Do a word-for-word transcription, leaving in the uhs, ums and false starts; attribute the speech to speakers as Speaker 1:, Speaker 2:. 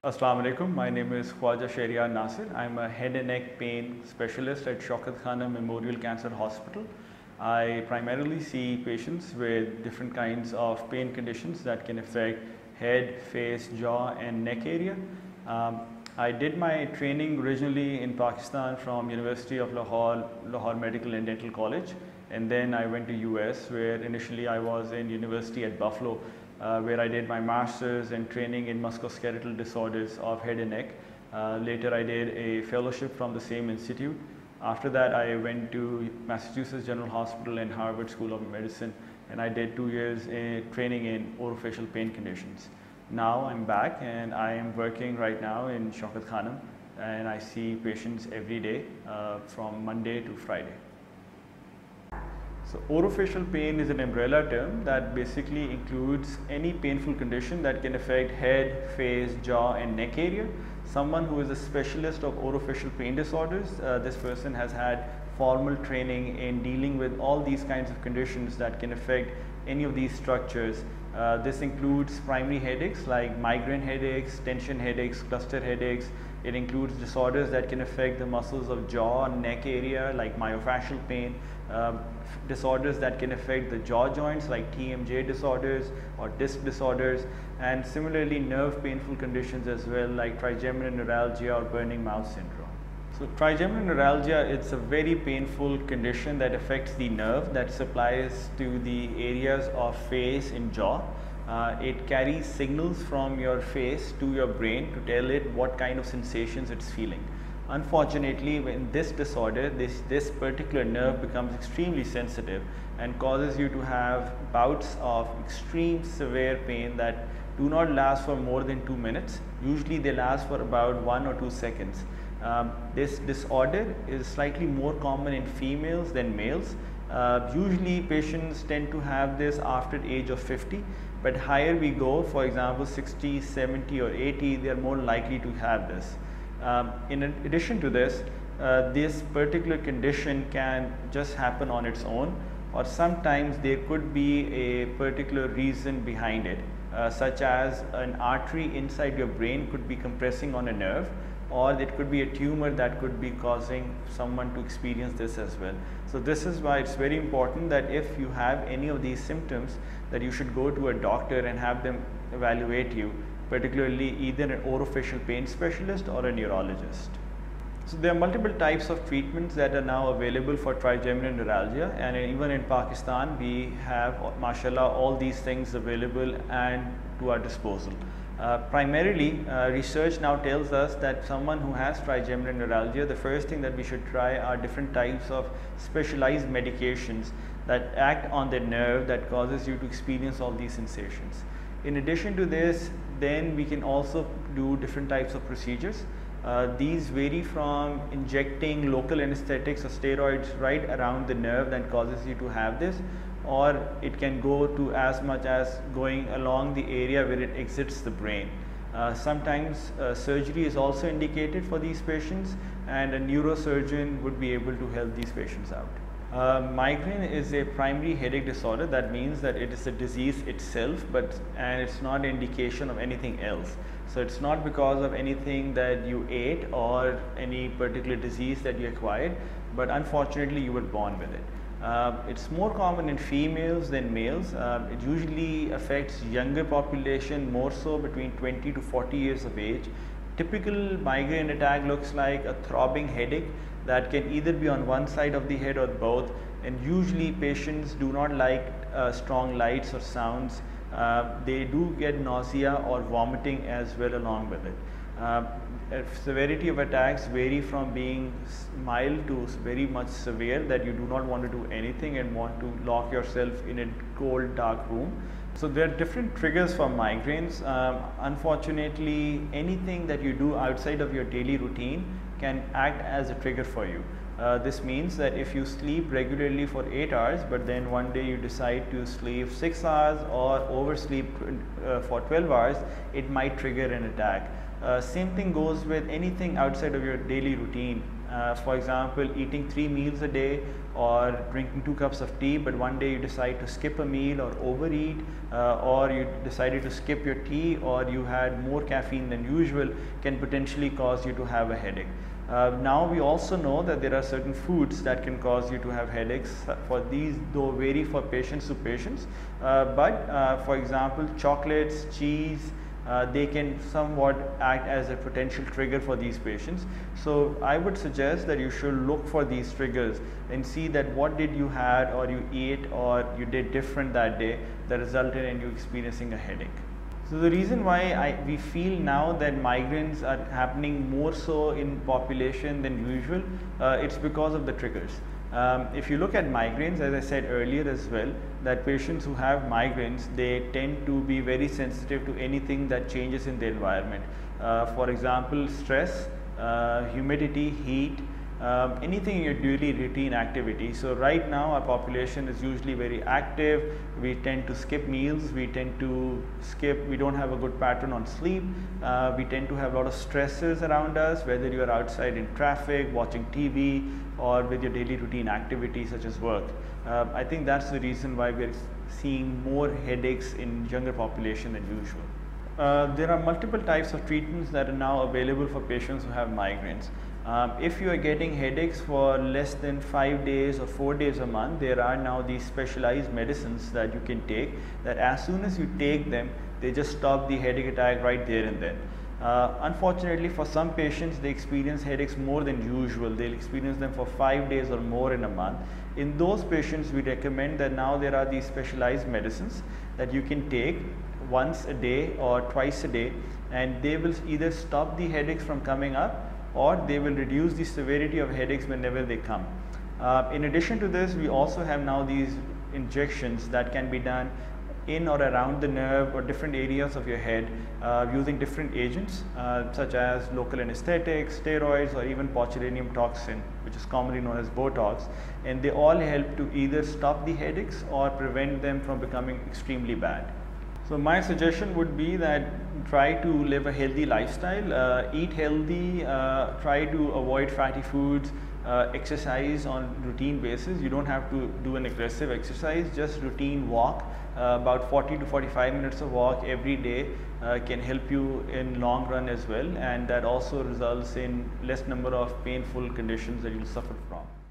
Speaker 1: Assalamu alaikum. My name is Khwaja Shahriar Nasir. I'm a head and neck pain specialist at Shaukat Khana Memorial Cancer Hospital. I primarily see patients with different kinds of pain conditions that can affect head, face, jaw and neck area. Um, I did my training originally in Pakistan from University of Lahore, Lahore Medical and Dental College, and then I went to U S where initially I was in University at Buffalo, Uh, where I did my master's and training in musculoskeletal disorders of head and neck. Uh, later I did a fellowship from the same institute. After that I went to Massachusetts General Hospital and Harvard School of Medicine, and I did two years in training in orofacial pain conditions. Now I'm back and I am working right now in Shaukat Khana, and I see patients every day uh, from Monday to Friday. So orofacial pain is an umbrella term that basically includes any painful condition that can affect head, face, jaw and neck area. Someone who is a specialist of orofacial pain disorders, uh, this person has had formal training in dealing with all these kinds of conditions that can affect any of these structures. Uh, this includes primary headaches like migraine headaches, tension headaches, cluster headaches. It includes disorders that can affect the muscles of jaw and neck area like myofascial pain, uh, disorders that can affect the jaw joints like T M J disorders or disc disorders, and similarly nerve painful conditions as well like trigeminal neuralgia or burning mouth syndrome. So trigeminal neuralgia, it's a very painful condition that affects the nerve that supplies to the areas of face and jaw. Uh, it carries signals from your face to your brain to tell it what kind of sensations it's feeling. Unfortunately, in this disorder, this, this particular nerve becomes extremely sensitive and causes you to have bouts of extreme severe pain that do not last for more than two minutes. Usually they last for about one or two seconds. Um, this disorder is slightly more common in females than males. Uh, usually patients tend to have this after the age of fifty, but higher we go, for example sixty, seventy or eighty, they are more likely to have this. Um, in addition to this, uh, this particular condition can just happen on its own, or sometimes there could be a particular reason behind it, uh, such as an artery inside your brain could be compressing on a nerve, or it could be a tumor that could be causing someone to experience this as well. So this is why it's very important that if you have any of these symptoms, that you should go to a doctor and have them evaluate you, particularly either an orofacial pain specialist or a neurologist. So there are multiple types of treatments that are now available for trigeminal neuralgia, and even in Pakistan we have, mashallah, all these things available and to our disposal. Uh, primarily, uh, research now tells us that someone who has trigeminal neuralgia, the first thing that we should try are different types of specialized medications that act on the nerve that causes you to experience all these sensations. In addition to this, then we can also do different types of procedures. Uh, these vary from injecting local anesthetics or steroids right around the nerve that causes you to have this, or it can go to as much as going along the area where it exits the brain. Uh, sometimes uh, surgery is also indicated for these patients, and a neurosurgeon would be able to help these patients out. Uh, migraine is a primary headache disorder. That means that it is a disease itself, but and it's not an indication of anything else. So it's not because of anything that you ate or any particular disease that you acquired, but unfortunately you were born with it. Uh, it's more common in females than males. Uh, it usually affects younger population, more so between twenty to forty years of age. Typical migraine attack looks like a throbbing headache that can either be on one side of the head or both, and usually patients do not like uh, strong lights or sounds. Uh, they do get nausea or vomiting as well along with it. Uh, severity of attacks vary from being mild to very much severe, that you do not want to do anything and want to lock yourself in a cold dark room. So there are different triggers for migraines. Um, unfortunately, anything that you do outside of your daily routine can act as a trigger for you. Uh, this means that if you sleep regularly for eight hours, but then one day you decide to sleep six hours or oversleep uh, for twelve hours, it might trigger an attack. Uh, same thing goes with anything outside of your daily routine. Uh, for example, eating three meals a day or drinking two cups of tea, but one day you decide to skip a meal or overeat, uh, or you decided to skip your tea, or you had more caffeine than usual, can potentially cause you to have a headache. Uh, now we also know that there are certain foods that can cause you to have headaches. For these, though, vary for patients to patients, uh, but uh, for example, chocolates, cheese, Uh, they can somewhat act as a potential trigger for these patients. So I would suggest that you should look for these triggers and see that what did you had or you ate or you did different that day that resulted in you experiencing a headache. So the reason why I, we feel now that migraines are happening more so in population than usual, uh, it's because of the triggers. Um, if you look at migraines, as I said earlier as well, that patients who have migraines, they tend to be very sensitive to anything that changes in the environment. Uh, for example, stress, uh, humidity, heat, um, anything in your daily routine activity. So right now our population is usually very active. We tend to skip meals, we tend to skip, we don't have a good pattern on sleep, uh, we tend to have a lot of stresses around us, whether you are outside in traffic, watching T V, or with your daily routine activities such as work. Uh, I think that's the reason why we're seeing more headaches in younger population than usual. Uh, there are multiple types of treatments that are now available for patients who have migraines. Um, if you are getting headaches for less than five days or four days a month, there are now these specialized medicines that you can take, that as soon as you take them, they just stop the headache attack right there and then. Uh, unfortunately, for some patients, they experience headaches more than usual. They'll experience them for five days or more in a month. In those patients, we recommend that now there are these specialized medicines that you can take once a day or twice a day, and they will either stop the headaches from coming up, or they will reduce the severity of headaches whenever they come. Uh, in addition to this, we also have now these injections that can be done in or around the nerve or different areas of your head uh, using different agents uh, such as local anesthetics, steroids, or even botulinum toxin, which is commonly known as Botox, and they all help to either stop the headaches or prevent them from becoming extremely bad. So my suggestion would be that try to live a healthy lifestyle, uh, eat healthy, uh, try to avoid fatty foods, uh, exercise on routine basis. You don't have to do an aggressive exercise, just routine walk, uh, about forty to forty-five minutes of walk every day uh, can help you in long run as well, and that also results in less number of painful conditions that you'll suffer from.